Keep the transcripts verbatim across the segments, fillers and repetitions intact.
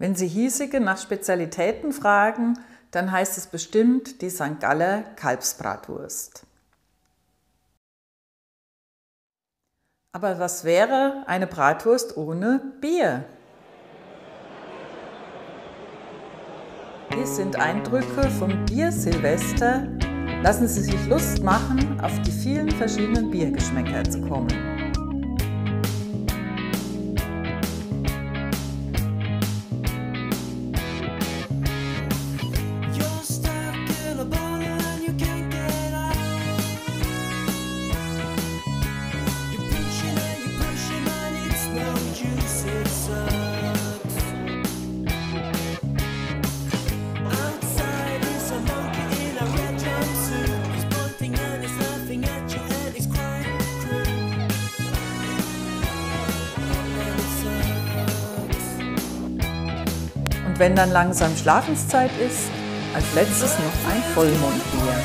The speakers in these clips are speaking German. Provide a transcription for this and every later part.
Wenn Sie Hiesige nach Spezialitäten fragen, dann heißt es bestimmt die Sankt Galler Kalbsbratwurst. Aber was wäre eine Bratwurst ohne Bier? Dies sind Eindrücke vom Bier-Silvester. Lassen Sie sich Lust machen, auf die vielen verschiedenen Biergeschmäcker zu kommen. Und wenn dann langsam Schlafenszeit ist, als letztes noch ein Vollmondbier.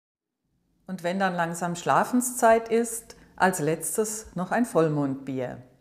Und wenn dann langsam Schlafenszeit ist, als letztes noch ein Vollmondbier.